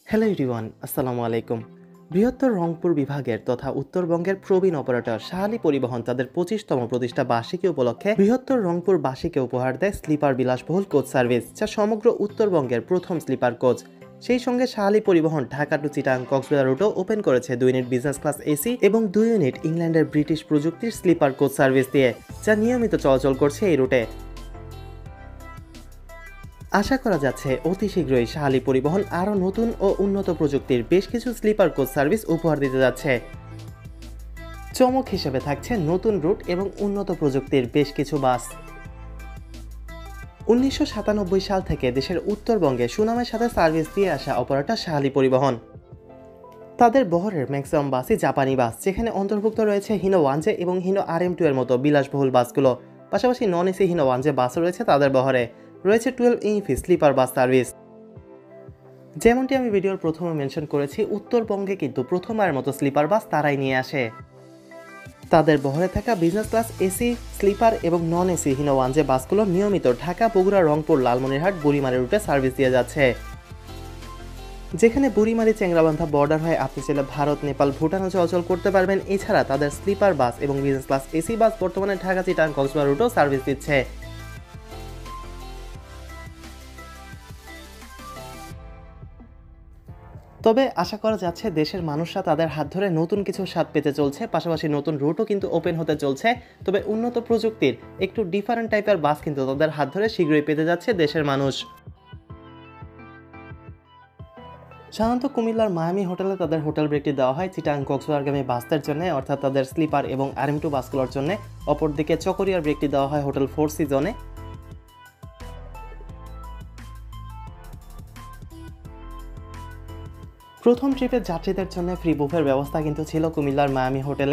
Hello everyone, আসসালামু আলাইকুম। বৃহত্তর রংপুর বিভাগের তথা উত্তরবঙ্গের প্রবীণ অপারেটর শাহালি পরিবহন তাদের 25তম প্রতিষ্ঠা বার্ষিকী উপলক্ষে বৃহত্তর রংপুর বাসীকে উপহার দেয় স্লিপার বিলাসবহুল কোচ সার্ভিস, যা সমগ্র উত্তরবঙ্গের প্রথম স্লিপার কোচ। সেই সঙ্গে শাহালি পরিবহন ঢাকা টু চিটাং কক্সবাজার রুটও ওপেন করেছে 2 ইউনিট বিজনেস ক্লাস এসি এবং 2 ইউনিট ইংল্যান্ডের ব্রিটিশ প্রযুক্তির স্লিপার কোচ সার্ভিস দিয়ে, যা নিয়মিত চলাচল করছে এই রুটে। আশা করা যাচ্ছে অতি শীঘ্রই শাহালি পরিবহন আরও নতুন ও উন্নত প্রযুক্তির বেশ কিছু স্লিপার কোচ সার্ভিস উপহার দিতে যাচ্ছে। চমক হিসেবে থাকছে নতুন রুট এবং উন্নত প্রযুক্তির বেশ কিছু বাস। 1997 সাল থেকে দেশের উত্তরবঙ্গে সুনামের সাথে সার্ভিস দিয়ে আসা অপারেটর শাহালি পরিবহন। তাদের বহরের ম্যাক্সিমাম বাসই জাপানি বাস, যেখানে অন্তর্ভুক্ত রয়েছে হিনো ওয়ানজে এবং হিনো RM2 এর মতো বিলাসবহুল বাসগুলো। পাশাপাশি নন এসি হিনো ওয়ানজে বাসও রয়েছে তাদের বহরে। রয়েছে 12 ইঞ্চি স্লিপার বাস সার্ভিস। যেমনটি আমি ভিডিওর প্রথমে মেনশন করেছি, উত্তরবঙ্গে কিন্তু প্রথমবারের মতো স্লিপার বাস তারাই নিয়ে আসে। তাদের বহরে থাকা বিজনেস ক্লাস এসি, স্লিপার এবং নন এসি হিনো ওয়ানজে বাসগুলো নিয়মিত ঢাকা, বগুড়া, রংপুর, লালমনিরহাট, বুড়িমারি রুটে সার্ভিস দিয়ে যাচ্ছে। যেখানে বুড়িমারি চেংরাবান্ধা বর্ডার হয়ে আপনি চাইলে ভারত, নেপাল, ভুটানও চলাচল করতে পারবেন। এছাড়া তাদের স্লিপার বাস এবং বিজনেস ক্লাস এসি বাস বর্তমানে ঢাকা, চিটাং, কক্সবাজার রুটেও সার্ভিস দিচ্ছে। তবে আশা করা যাচ্ছে দেশের মানুষরা তাদের হাত ধরে নতুন কিছু স্বাদ পেতে চলছে, পাশাপাশি নতুন রুটও কিন্তু ওপেন হতে চলছে। তবে উন্নত প্রযুক্তির একটু ডিফারেন্ট টাইপের বাস কিন্তু তাদের হাত ধরে শীঘ্রই পেতে যাচ্ছে দেশের মানুষ। সাধারণত কুমিল্লার মায়ামি হোটেলে তাদের হোটেল ব্রেকটি দেওয়া হয় চিটাং কক্সবাজারগামী বাসদের জন্য, অর্থাৎ তাদের স্লিপার এবং RM2 বাসগুলোর জন্য। অপরদিকে চকরিয়ার ব্রেকটি দেওয়া হয় হোটেল 4 সিজনে। প্রথম ট্রিপের যাত্রীদের জন্য ফ্রি বুফের ব্যবস্থা কিন্তু ছিল কুমিল্লার মায়ামি হোটেলে।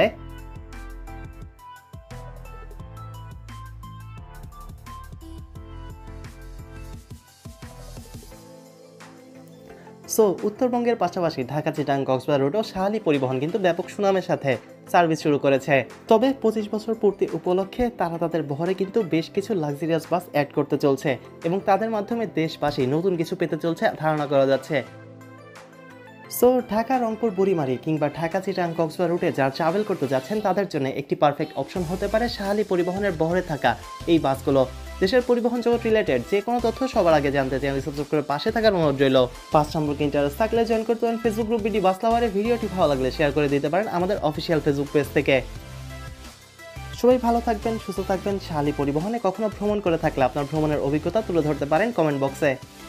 উত্তরবঙ্গের পাশাপাশি ঢাকা, চিটাং, কক্সবাজার রুটেও শাহালি পরিবহন কিন্তু ব্যাপক সুনামের সাথে সার্ভিস শুরু করেছে। তবে 25 বছর পূর্তি উপলক্ষে তারা তাদের বহরে কিন্তু বেশ কিছু লাক্সারিয়াস বাস অ্যাড করতে চলছে এবং তাদের মাধ্যমে দেশবাসী নতুন কিছু পেতে চলছে ধারণা করা যাচ্ছে। ঢাকা, রংপুর, বুড়িমারি কিংবা ঢাকা, চিটাং, কক্সবাজার রুটে যারা ট্রাভেল করতে যাচ্ছেন তাদের জন্য একটি পারফেক্ট অপশন হতে পারে শাহালি পরিবহনের বহরে থাকা এই বাসগুলো। দেশের পরিবহন জগৎ রিলেটেড যে কোনো তথ্য সবার আগে জানতে চ্যানেল সাবস্ক্রাইব করে পাশে থাকার অনুরোধ রইল। বাস সম্পর্কে ইন্টারেস্ট থাকলে জয়েন করতে পারেন ফেসবুক গ্রুপ বিডি বাস লাভারে। ভিডিওটি ভালো লাগলে শেয়ার করে দিতে পারেন আমাদের অফিসিয়াল ফেসবুক পেজ থেকে। সবাই ভালো থাকবেন, সুস্থ থাকবেন। শাহালি পরিবহনে কখনো ভ্রমণ করে থাকলে আপনার ভ্রমণের অভিজ্ঞতা তুলে ধরতে পারেন কমেন্ট বক্সে।